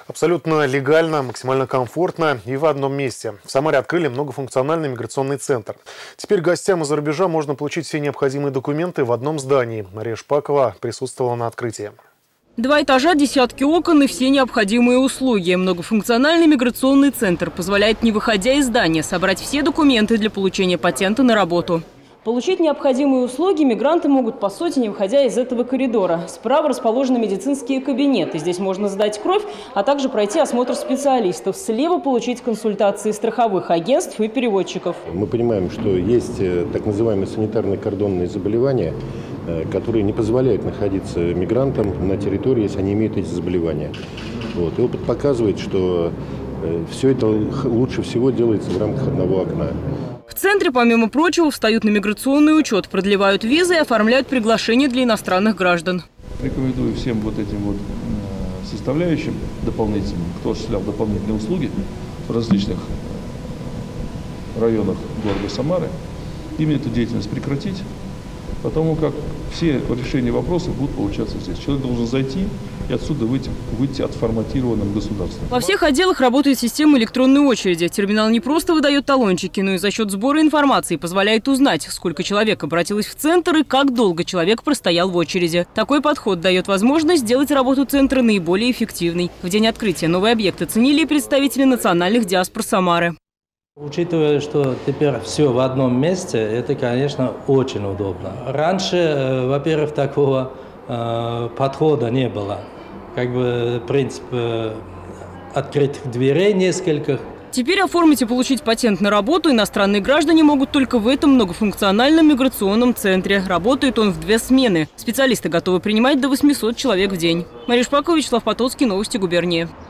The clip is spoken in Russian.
Абсолютно легально, максимально комфортно и в одном месте. В Самаре открыли многофункциональный миграционный центр. Теперь гостям из-за рубежа можно получить все необходимые документы в одном здании. Мария Шпакова присутствовала на открытии. 2 этажа, десятки окон и все необходимые услуги. Многофункциональный миграционный центр позволяет, не выходя из здания, собрать все документы для получения патента на работу. Получить необходимые услуги мигранты могут по сути, не выходя из этого коридора. Справа расположены медицинские кабинеты. Здесь можно сдать кровь, а также пройти осмотр специалистов. Слева получить консультации страховых агентств и переводчиков. Мы понимаем, что есть так называемые санитарно-кордонные заболевания, которые не позволяют находиться мигрантам на территории, если они имеют эти заболевания. И опыт показывает, что все это лучше всего делается в рамках одного окна. В центре, помимо прочего, встают на миграционный учет, продлевают визы и оформляют приглашения для иностранных граждан. Рекомендую всем вот этим составляющим дополнительным, кто осуществлял дополнительные услуги в различных районах города Самары, именно эту деятельность прекратить, потому как все решения вопросов будут получаться здесь. Человек должен зайти и отсюда выйти отформатированным государством. Во всех отделах работает система электронной очереди. Терминал не просто выдает талончики, но и за счет сбора информации позволяет узнать, сколько человек обратилось в центр и как долго человек простоял в очереди. Такой подход дает возможность сделать работу центра наиболее эффективной. В день открытия новый объект оценили и представители национальных диаспор Самары. Учитывая, что теперь все в одном месте, это, конечно, очень удобно. Раньше, во-первых, такого подхода не было. Принцип открытых дверей нескольких. Теперь оформить и получить патент на работу иностранные граждане могут только в этом многофункциональном миграционном центре. Работает он в 2 смены. Специалисты готовы принимать до 800 человек в день. Мария Шпакова, Вячеслав Потоцкий, новости губернии.